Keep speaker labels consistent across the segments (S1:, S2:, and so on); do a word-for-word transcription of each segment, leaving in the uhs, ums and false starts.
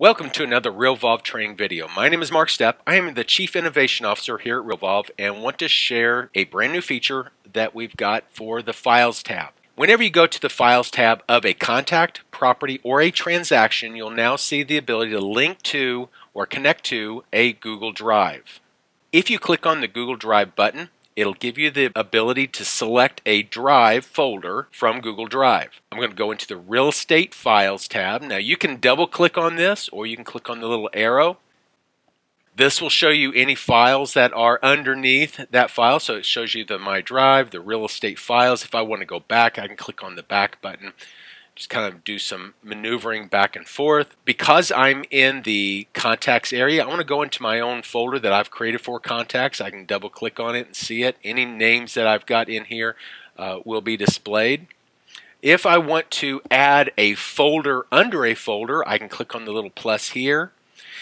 S1: Welcome to another Realvolve training video. My name is Mark Stepp. I am the Chief Innovation Officer here at Realvolve and want to share a brand new feature that we've got for the Files tab. Whenever you go to the Files tab of a contact, property, or a transaction, you'll now see the ability to link to or connect to a Google Drive. If you click on the Google Drive button, it'll give you the ability to select a drive folder from Google Drive. I'm going to go into the Real Estate Files tab. Now you can double click on this or you can click on the little arrow. This will show you any files that are underneath that file. So it shows you the My Drive, the Real Estate Files. If I want to go back, I can click on the back button. Just kind of do some maneuvering back and forth. Because I'm in the contacts area, I want to go into my own folder that I've created for contacts. I can double click on it and see it. Any names that I've got in here uh, will be displayed. If I want to add a folder under a folder, I can click on the little plus here.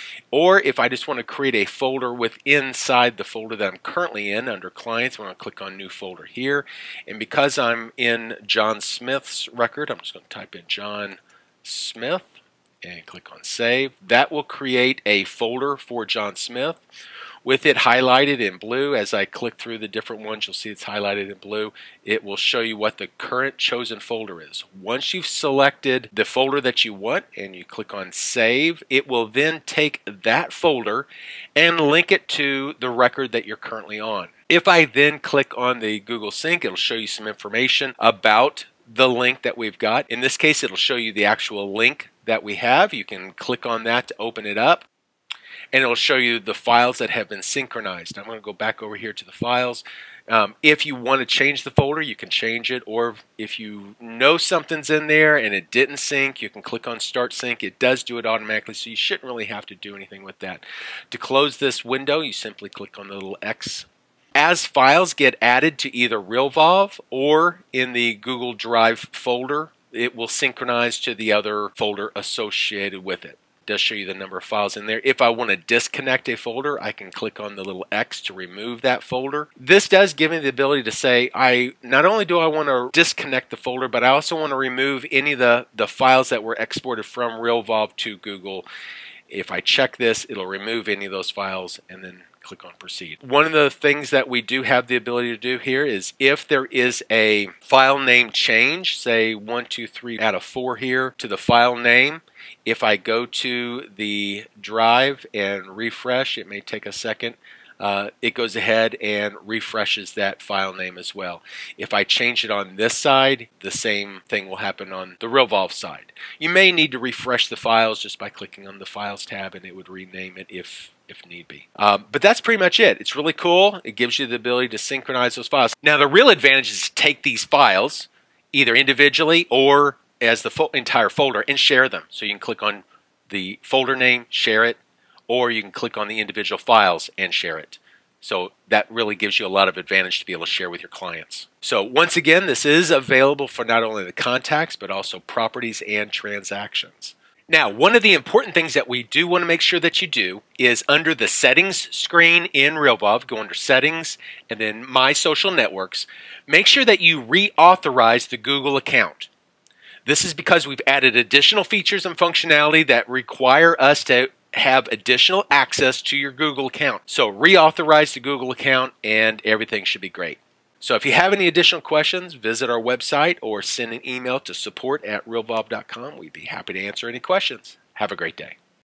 S1: Or if I just want to create a folder with inside the folder that I'm currently in under clients, I'm going to click on new folder here. And because I'm in John Smith's record, I'm just going to type in John Smith and click on save. That will create a folder for John Smith with it highlighted in blue. As I click through the different ones, you'll see it's highlighted in blue. It will show you what the current chosen folder is. Once you've selected the folder that you want and you click on save, it will then take that folder and link it to the record that you're currently on. If I then click on the Google Sync, it'll show you some information about the link that we've got. In this case, it'll show you the actual link that we have. You can click on that to open it up, and it'll show you the files that have been synchronized. I'm going to go back over here to the files. Um, if you want to change the folder, you can change it, or if you know something's in there and it didn't sync, you can click on Start Sync. It does do it automatically, so you shouldn't really have to do anything with that. To close this window, you simply click on the little X. As files get added to either Realvolve or in the Google Drive folder, it will synchronize to the other folder associated with it. Does show you the number of files in there. If I want to disconnect a folder, I can click on the little X to remove that folder. This does give me the ability to say, I not only do I want to disconnect the folder, but I also want to remove any of the, the files that were exported from Realvolve to Google. If I check this, it'll remove any of those files and then click on proceed. One of the things that we do have the ability to do here is if there is a file name change, say one, two, three out of four here to the file name, if I go to the drive and refresh, it may take a second, uh, it goes ahead and refreshes that file name as well. If I change it on this side, the same thing will happen on the Realvolve side. You may need to refresh the files just by clicking on the Files tab, and it would rename it if if need be. Um, but that's pretty much it. It's really cool. It gives you the ability to synchronize those files. Now the real advantage is to take these files either individually or as the fo entire folder and share them. So you can click on the folder name, share it, or you can click on the individual files and share it. So that really gives you a lot of advantage to be able to share with your clients. So once again, this is available for not only the contacts, but also properties and transactions. Now, one of the important things that we do want to make sure that you do is under the settings screen in Realvolve, go under settings and then my social networks, make sure that you reauthorize the Google account. This is because we've added additional features and functionality that require us to have additional access to your Google account. So reauthorize the Google account and everything should be great. So if you have any additional questions, visit our website or send an email to support at realvolve dot com. We'd be happy to answer any questions. Have a great day.